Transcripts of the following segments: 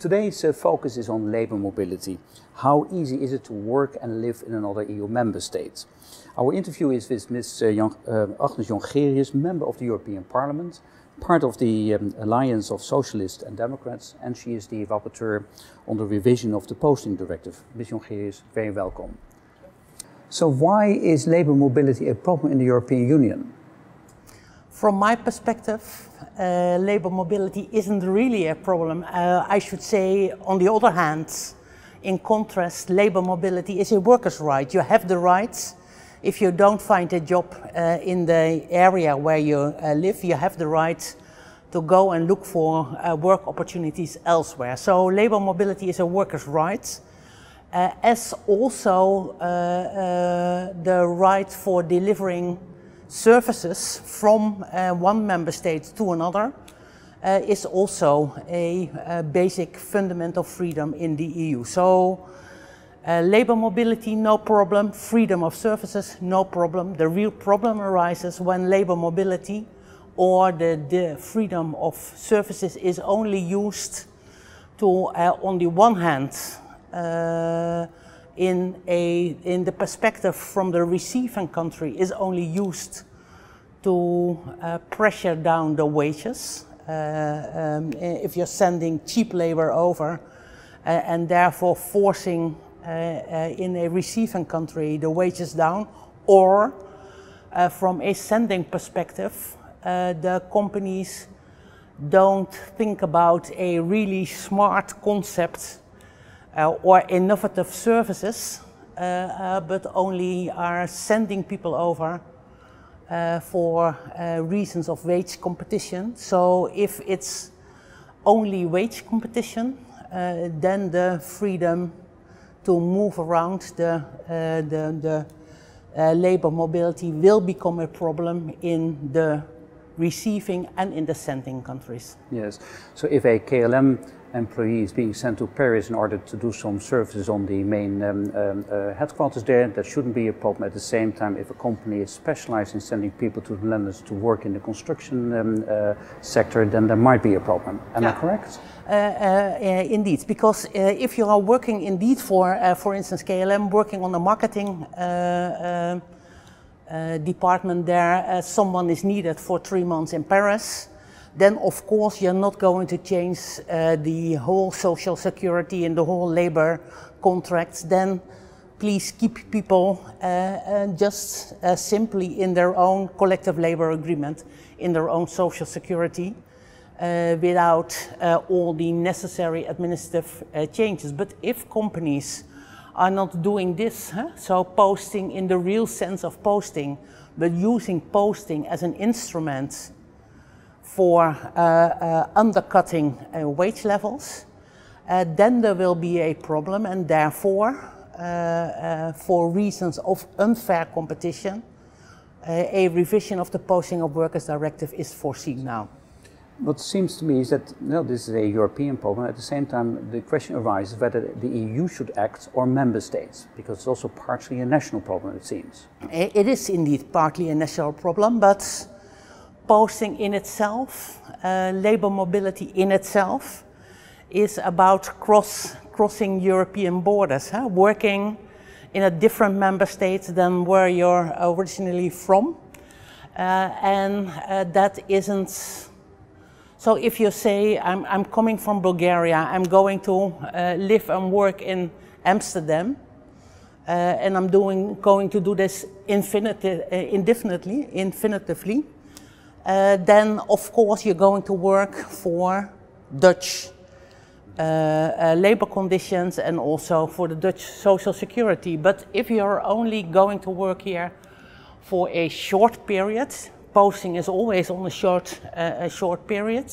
Today's focus is on labour mobility. How easy is it to work and live in another EU member state? Our interview is with Ms. Agnes Jongerius, member of the European Parliament, part of the Alliance of Socialists and Democrats, and she is the rapporteur on the revision of the Posting Directive. Ms. Jongerius, very welcome. So why is labour mobility a problem in the European Union? From my perspective, labour mobility isn't really a problem. I should say, on the other hand, in contrast, labour mobility is a worker's right. You have the rights. If you don't find a job in the area where you live, you have the right to go and look for work opportunities elsewhere. So labour mobility is a worker's right, as also the right for delivering services from one member state to another is also a basic fundamental freedom in the EU. So labour mobility, no problem. Freedom of services, no problem. The real problem arises when labour mobility or the freedom of services is only used to, on the one hand, in the perspective from the receiving country, is only used to pressure down the wages. If you're sending cheap labor over and therefore forcing in a receiving country the wages down, or from a sending perspective, the companies don't think about a really smart concept or innovative services, but only are sending people over for reasons of wage competition. So if it's only wage competition, then the freedom to move around the labour mobility will become a problem in the receiving and in the sending countries. Yes, so if a KLM employee is being sent to Paris in order to do some services on the main headquarters there, that shouldn't be a problem. At the same time, if a company is specialized in sending people to the Netherlands to work in the construction sector, then there might be a problem. Am I correct? Indeed, because if you are working indeed for instance, KLM, working on the marketing department there, someone is needed for 3 months in Paris, then of course you're not going to change the whole social security and the whole labor contracts. Then please keep people just simply in their own collective labor agreement, in their own social security, without all the necessary administrative changes. But if companies are not doing this, so posting in the real sense of posting, but using posting as an instrument for undercutting wage levels, then there will be a problem, and therefore, for reasons of unfair competition, a revision of the Posting of Workers Directive is foreseen now. What seems to me is that this is a European problem. At the same time, the question arises whether the EU should act or member states, because it's also partially a national problem, it seems. It is indeed partly a national problem, but posting in itself, labour mobility in itself, is about crossing European borders, working in a different member state than where you're originally from, and that isn't. So if you say, I'm coming from Bulgaria, I'm going to live and work in Amsterdam, and I'm going to do this infinitively, then of course you're going to work for Dutch labor conditions and also for the Dutch social security. But if you're only going to work here for a short period, posting is always on a short period,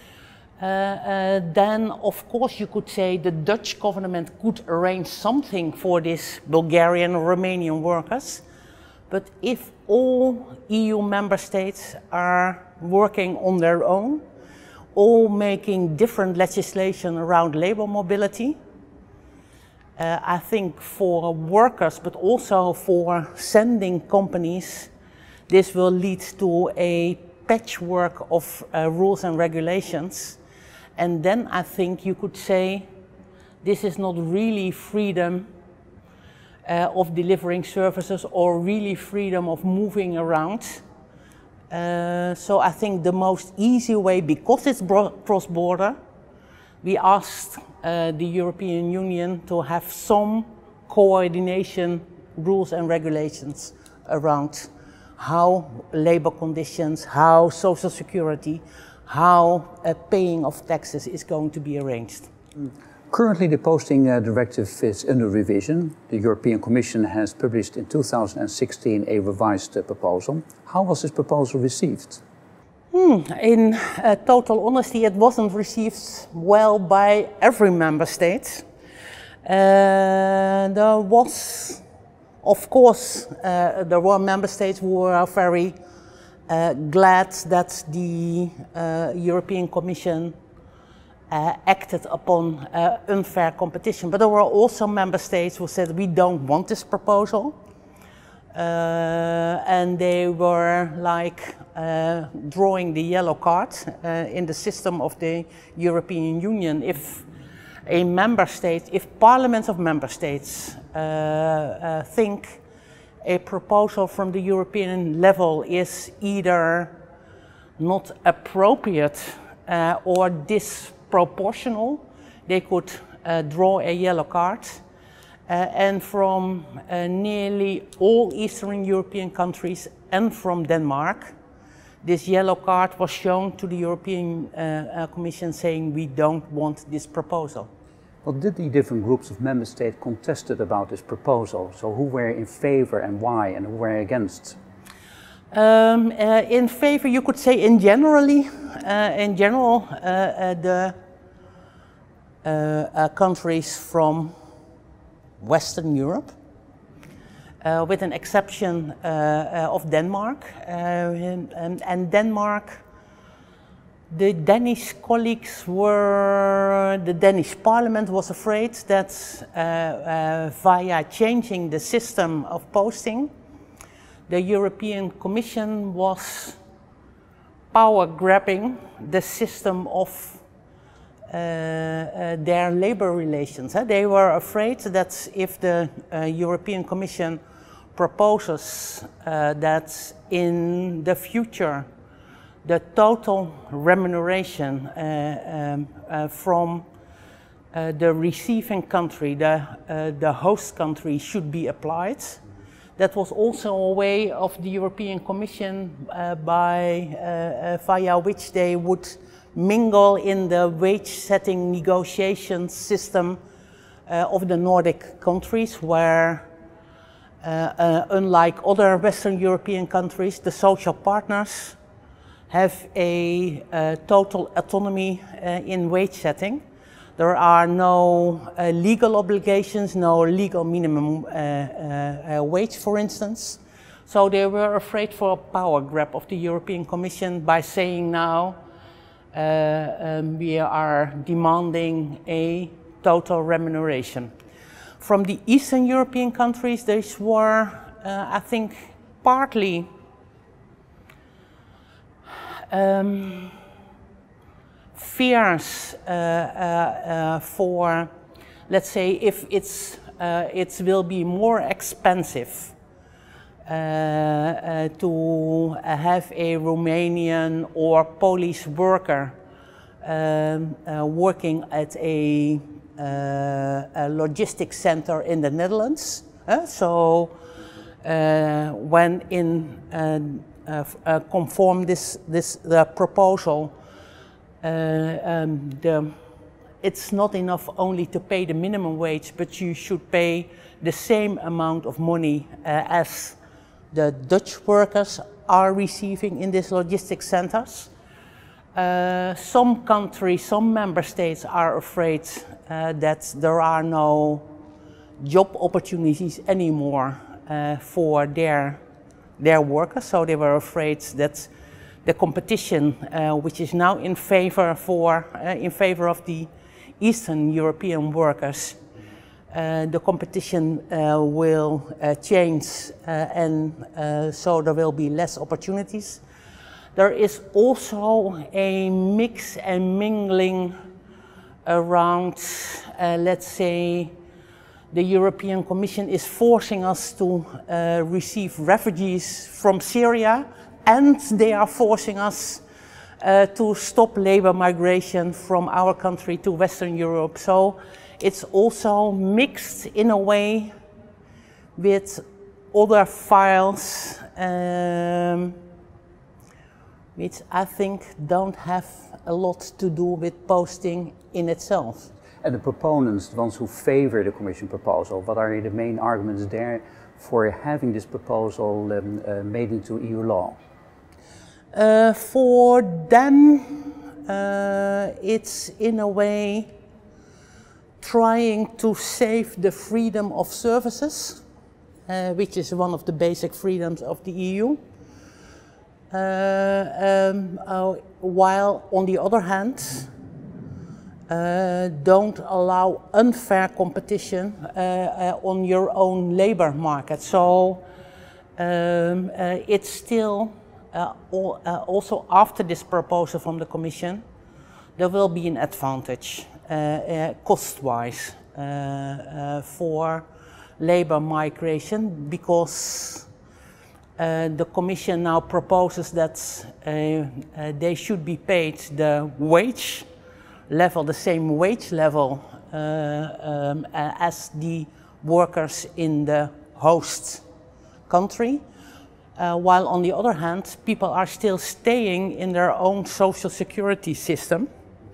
then of course you could say the Dutch government could arrange something for these Bulgarian or Romanian workers. But if all EU member states are working on their own, all making different legislation around labour mobility, I think for workers, but also for sending companies, this will lead to a patchwork of rules and regulations, And then I think you could say this is not really freedom of delivering services or really freedom of moving around. So I think the most easy way, because it's cross-border, we asked the European Union to have some coordination rules and regulations around how labor conditions, how social security, how paying of taxes is going to be arranged. Currently, the posting directive is under revision. The European Commission has published in 2016 a revised proposal. How was this proposal received? In total honesty, it wasn't received well by every member state. There was, of course, there were member states who were very glad that the European Commission acted upon unfair competition. But there were also member states who said, we don't want this proposal. And they were like drawing the yellow card in the system of the European Union. If a member state, if parliaments of member states think a proposal from the European level is either not appropriate or disproportional, they could draw a yellow card. And from nearly all Eastern European countries and from Denmark, this yellow card was shown to the European Commission saying we don't want this proposal. Well, did the different groups of member states contested about this proposal? So who were in favor and why, and who were against? In favor, you could say in general, the countries from Western Europe, with an exception of Denmark. And Denmark, the Danish colleagues were, the Danish parliament was afraid that via changing the system of posting, the European Commission was power grabbing the system of their labor relations. They were afraid that if the European Commission proposes that in the future the total remuneration from the receiving country, the host country, should be applied. That was also a way of the European Commission via which they would mingle in the wage-setting negotiation system of the Nordic countries, where, unlike other Western European countries, the social partners have a total autonomy in wage setting. There are no legal obligations, no legal minimum wage, for instance. So they were afraid for a power grab of the European Commission by saying now we are demanding a total remuneration. From the Eastern European countries, these were, I think, partly fears for, let's say, if it will be more expensive to have a Romanian or Polish worker working at a logistics center in the Netherlands. So when in conform the proposal, it's not enough only to pay the minimum wage, but you should pay the same amount of money as the Dutch workers are receiving in these logistics centers. Some countries, some member states are afraid that there are no job opportunities anymore for their workers, so they were afraid that the competition, which is now in favor of the Eastern European workers, the competition will change, and so there will be less opportunities. There is also a mix and mingling around, let's say, the European Commission is forcing us to receive refugees from Syria, and they are forcing us to stop labor migration from our country to Western Europe. So it's also mixed in a way with other files which I think don't have a lot to do with posting in itself. And the proponents, the ones who favor the Commission proposal, what are the main arguments there for having this proposal made into EU law? For them, it's in a way trying to save the freedom of services, which is one of the basic freedoms of the EU. While on the other hand, don't allow unfair competition on your own labor market. So it's still, also after this proposal from the Commission, there will be an advantage cost-wise for labor migration, because the Commission now proposes that they should be paid the wage level, the same wage level as the workers in the host country, while on the other hand, people are still staying in their own social security system.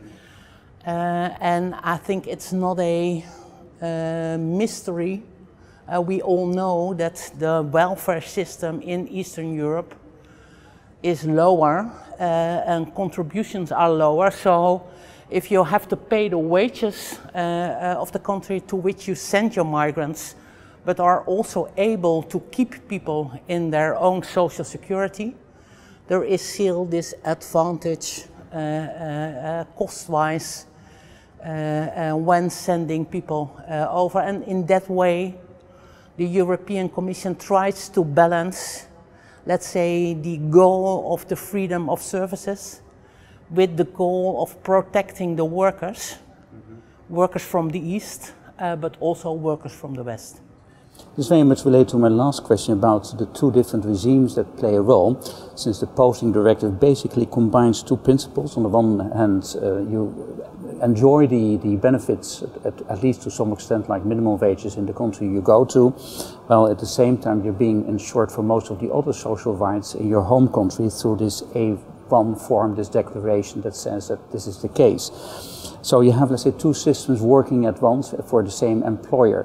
And I think it's not a mystery. We all know that the welfare system in Eastern Europe is lower and contributions are lower. So if you have to pay the wages of the country to which you send your migrants, but are also able to keep people in their own social security, there is still this advantage cost-wise when sending people over. And in that way, the European Commission tries to balance, let's say, the goal of the freedom of services with the goal of protecting the workers, workers from the East, but also workers from the West. This very much relates to my last question about the two different regimes that play a role, since the Posting Directive basically combines two principles. On the one hand, you enjoy the benefits, at least to some extent, like minimum wages in the country you go to, while at the same time you're being insured for most of the other social rights in your home country through this A1 form, this declaration that says that this is the case. So you have, let's say, two systems working at once for the same employee,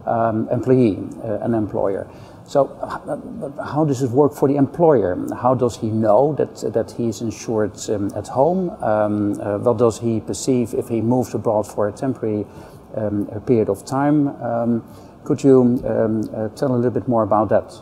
an employer. So how does it work for the employer? How does he know that he is insured at home? What does he perceive if he moves abroad for a temporary period of time? Could you tell a little bit more about that?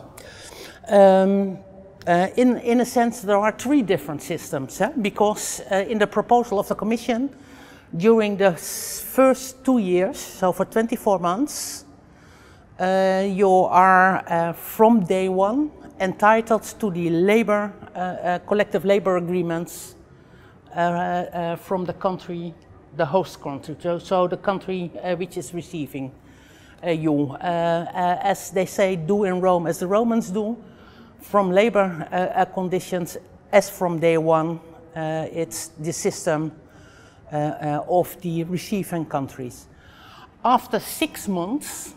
In a sense, there are three different systems, because in the proposal of the Commission, during the first 2 years, so for 24 months, you are from day one entitled to the labor, collective labor agreements from the country, the host country, so the country which is receiving you. As they say, do in Rome as the Romans do, from labor conditions as from day one, it's the system of the receiving countries. After 6 months,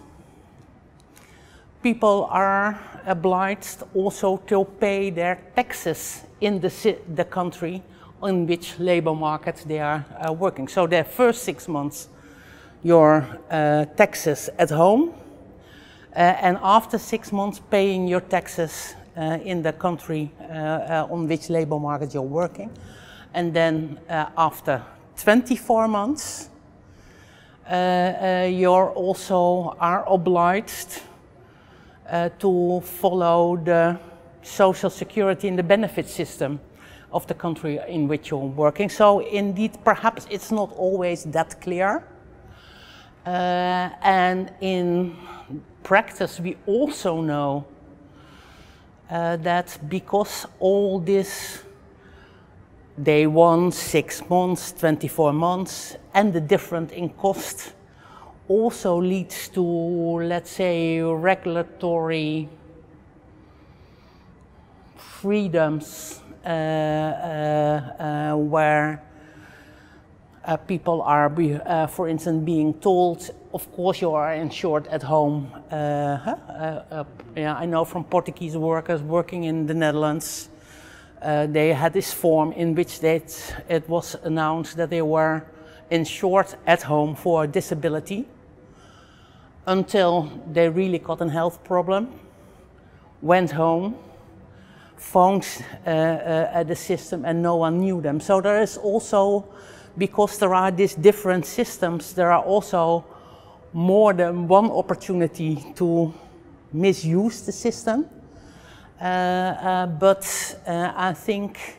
people are obliged also to pay their taxes in the country in which labor market they are working. So the first 6 months, your taxes at home, and after 6 months paying your taxes in the country on which labor market you're working. And then after 24 months, you also are obliged to follow the social security and the benefit system of the country in which you're working. So indeed, perhaps it's not always that clear. And in practice, we also know that because all this day 1, 6 months, 24 months, and the difference in cost also leads to, let's say, regulatory freedoms where people are, for instance, being told, of course you are insured at home. Yeah, I know from Portuguese workers working in the Netherlands, they had this form in which it was announced that they were insured at home for disability until they really got a health problem, went home, phoned at the system and no one knew them. So there is also, because there are these different systems, there are also more than one opportunity to misuse the system. But I think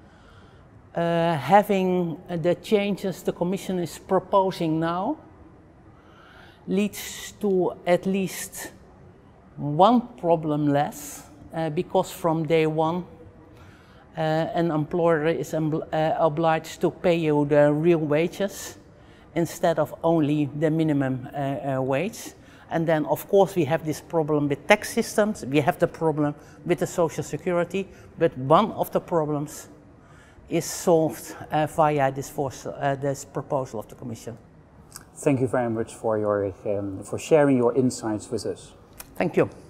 having the changes the Commission is proposing now leads to at least one problem less, because from day 1 an employer is obliged to pay you the real wages instead of only the minimum wage. And then, of course, we have this problem with tax systems, we have the problem with the social security, but one of the problems is solved via this proposal of the Commission. Thank you very much for sharing your insights with us. Thank you.